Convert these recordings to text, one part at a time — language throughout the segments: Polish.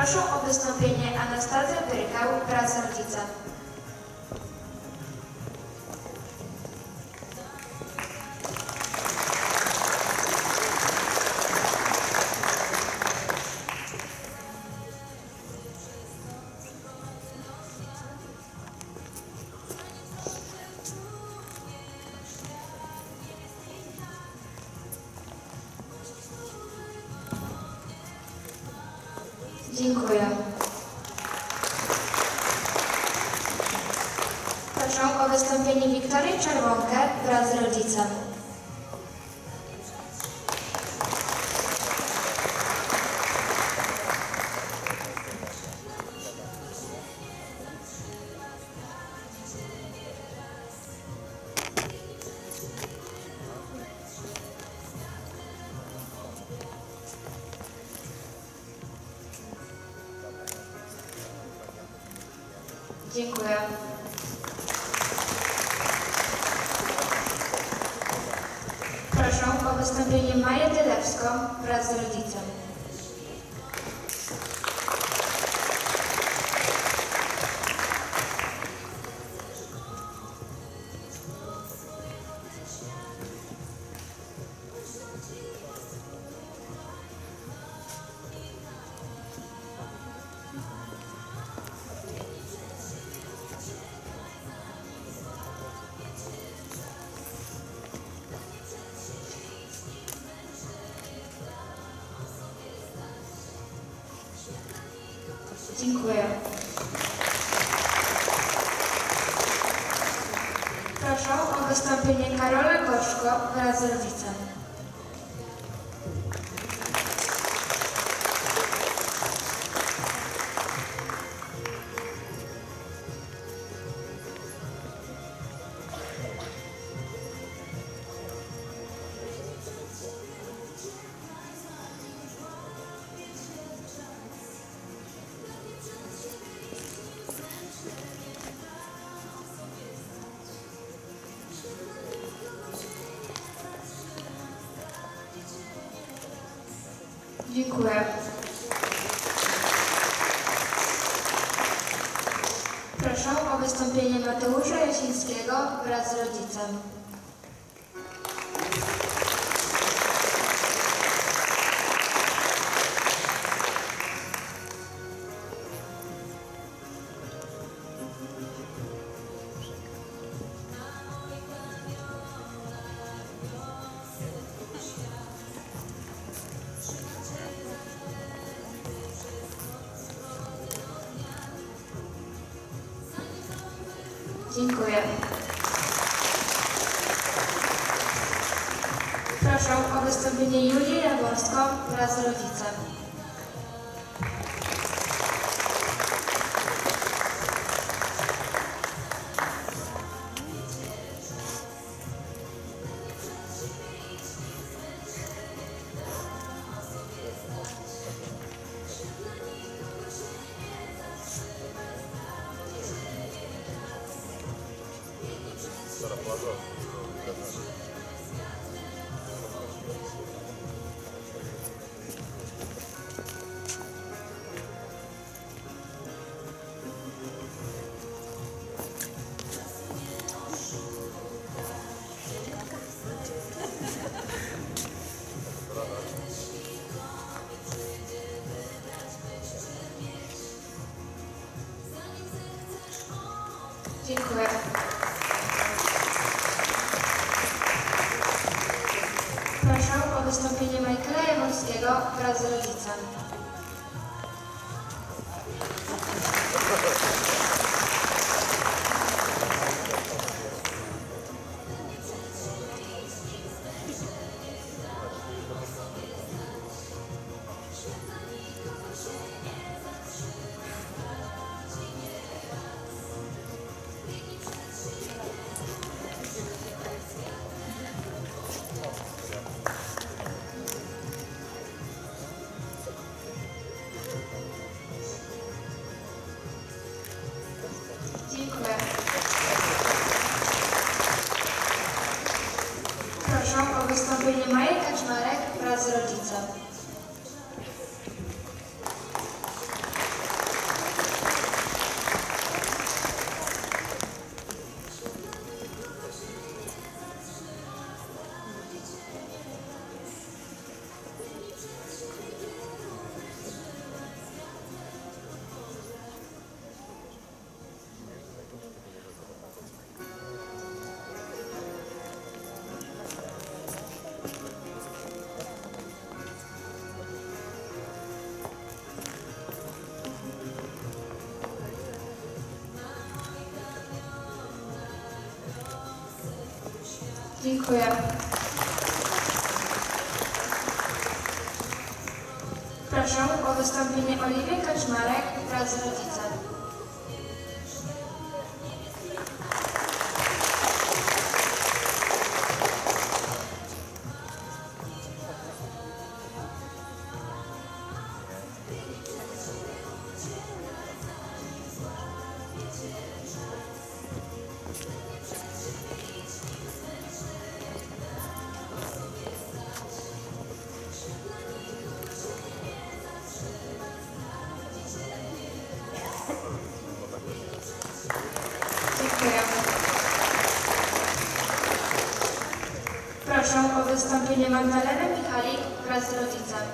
Proszę o wystąpienie Anastazję Wyrykał wraz z rodzicem. Dziękuję. Proszę o wystąpienie Wiktorię Czerwonkę wraz z rodzicem. Dziękuję. Proszę o wystąpienie Maję Dylewską wraz z rodzicem. Dziękuję. Proszę o wystąpienie Karola Gorzko wraz z rodzicem. Dziękuję. Proszę o wystąpienie Mateusza Jasińskiego wraz z rodzicem. Dziękuję. Proszę o wystąpienie Julię Jaworską wraz z rodzicem. Dziękuję. Proszę o wystąpienie Michaela Jaworskiego wraz z rodzicem. Dziękuję. Proszę o wystąpienie Oliwię Kaczmarek wraz z rodzicem. Dziękuję. Proszę o wystąpienie Magdalenę Michalik wraz z rodzicem.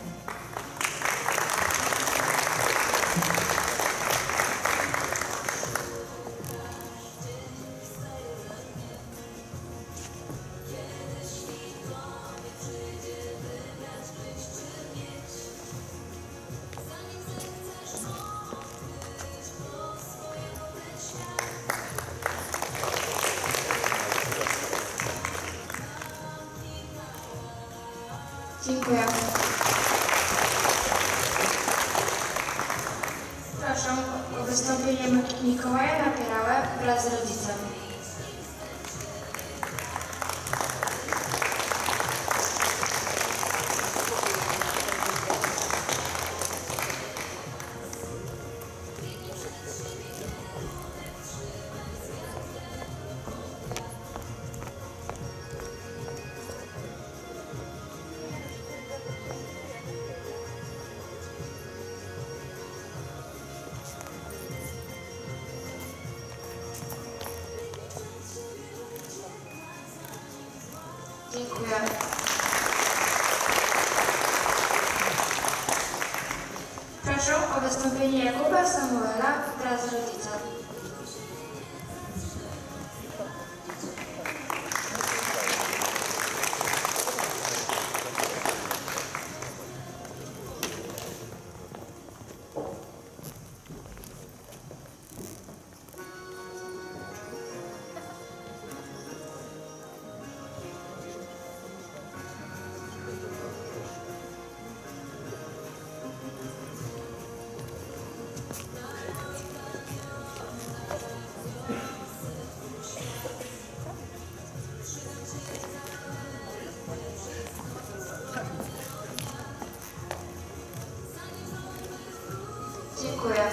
Dziękuję. Proszę o wystąpienie Mikołaja Napierałę wraz z rodzicem. Dziękuję. Proszę o wystąpienie Jakuba Samuela wraz z rodzicem. Dziękuję.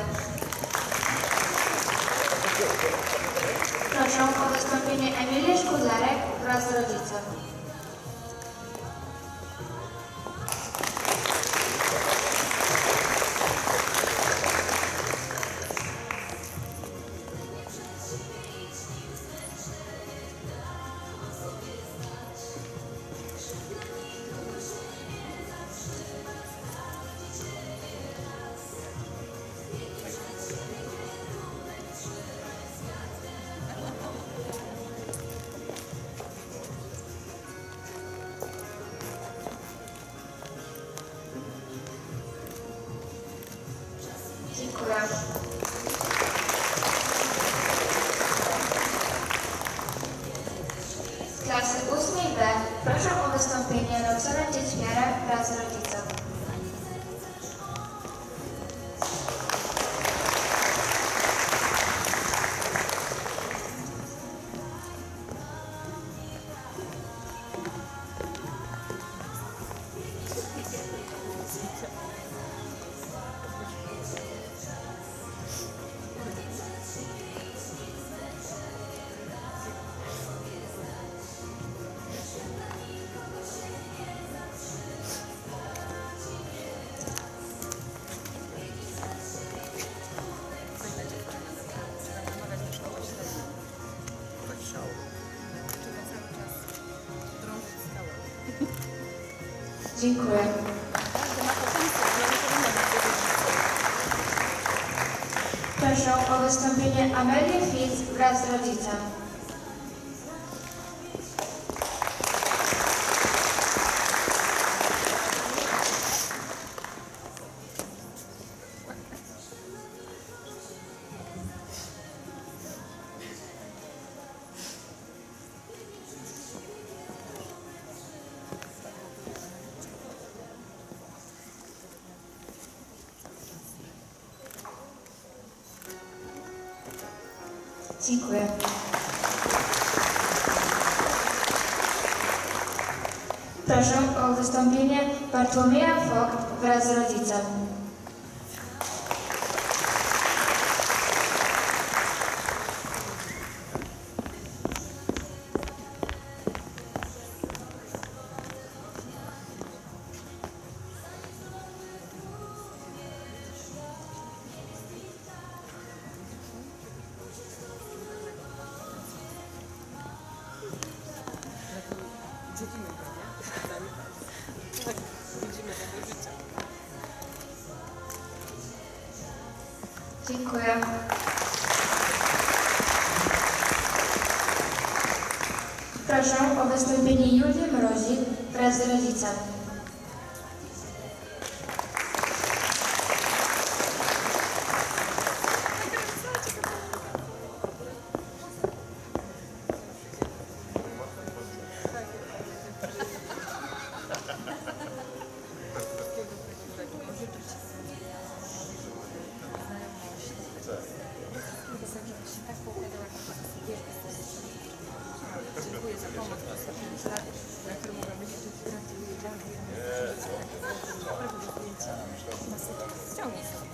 Proszę o wystąpienie Emilię Szkudlarek wraz z rodzicem. Dziękuję. Z klasy 8B proszę o wystąpienie Roxanę Dziećmiarę wraz z rodzicem. Dziękuję. Proszę o wystąpienie Amelię Fitz wraz z rodzicem. Dziękuję. Proszę o wystąpienie Bartłomieja Vogt wraz z rodzicem. Dziękuję. Proszę o wystąpienie Julii Mrozik wraz z rodzicem. Dziękuję za pomoc w ostatnim śladzie, na którym mogłam liczyć. Ściągnij sobie.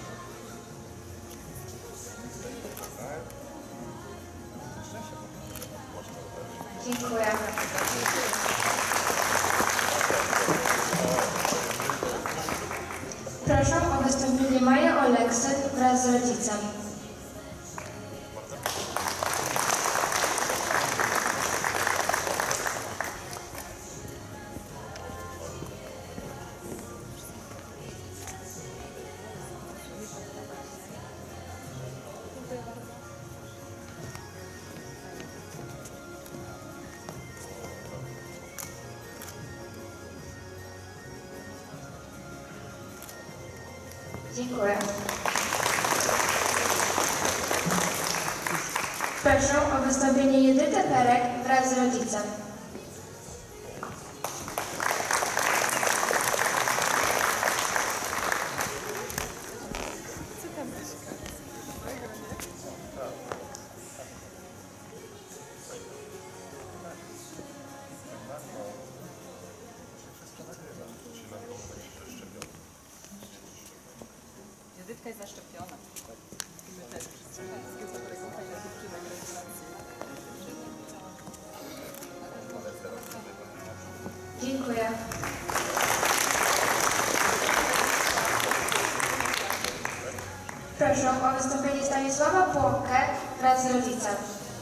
Dziękuję. Proszę o wystąpienie Maji Oleksy wraz z rodzicem. Dziękuję. Proszę o wystąpienie Judyty Perek wraz z rodzicem. Judytka jest zaszczepiona. My też. Wszystkiego dobrego, fajna dziewczyna, gratulacje. Dziękuję. Proszę o wystąpienie Stanisława Płonkę wraz z rodzicem.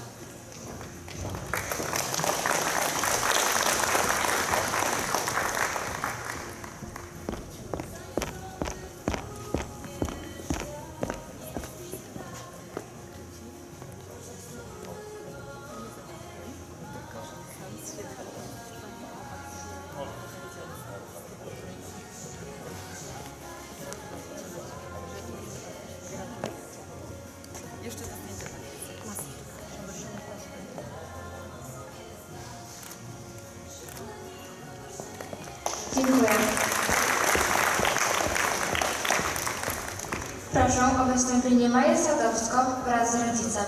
Jeszcze to zdjęcie. Dziękuję. Proszę o wystąpienie Maję Sadowską wraz z rodzicem.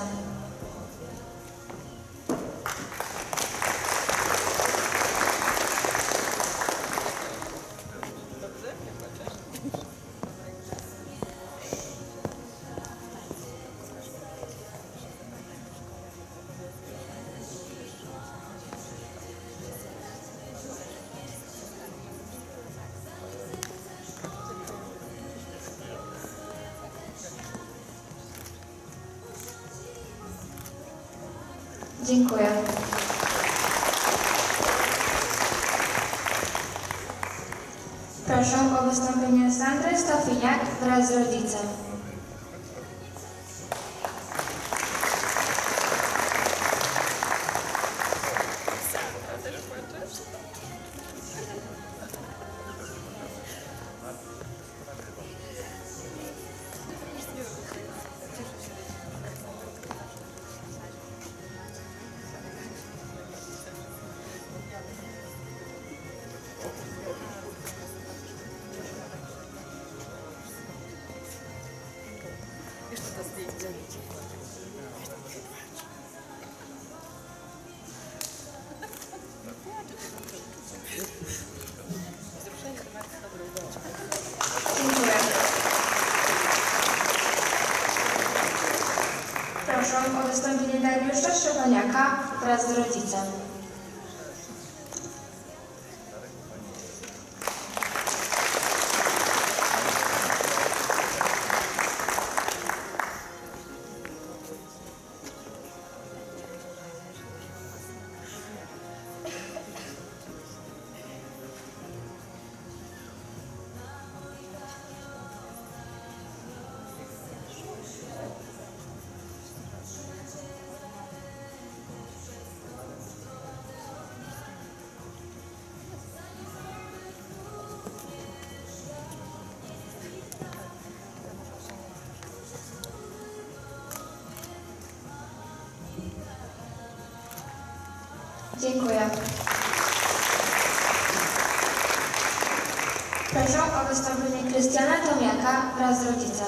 Dziękuję. Proszę o wystąpienie Sandry Stofiniak wraz z rodzicem. Tomiaka wraz z rodzicem. Dziękuję. Proszę o wystąpienie Krystiana Tomiaka wraz z rodzicem.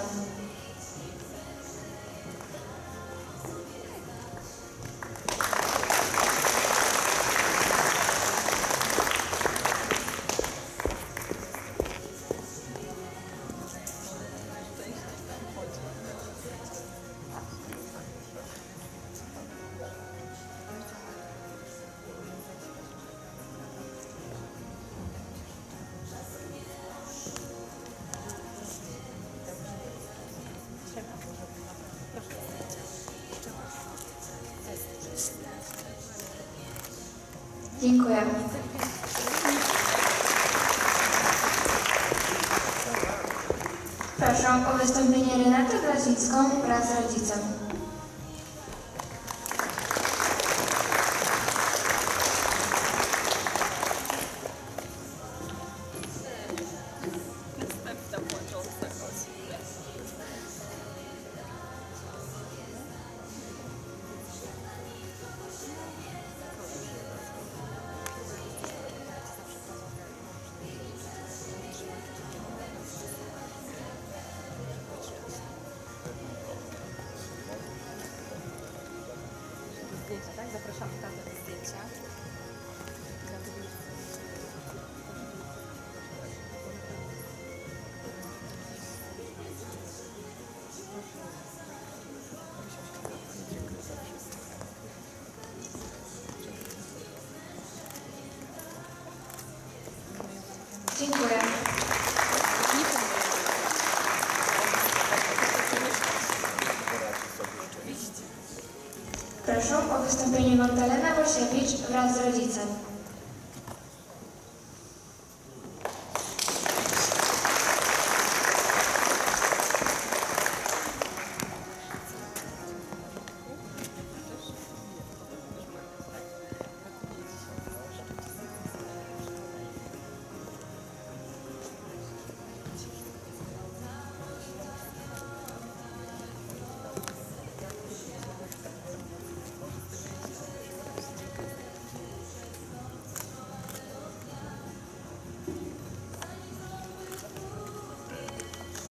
Dziękuję. Proszę o wystąpienie Renatę Grasicką wraz z rodzicem. Zdjęcia, tak? Zapraszamy tatę do zdjęcia. Dziękuję. Proszę o wystąpienie Magdalena Wosiewicz wraz z rodzicem.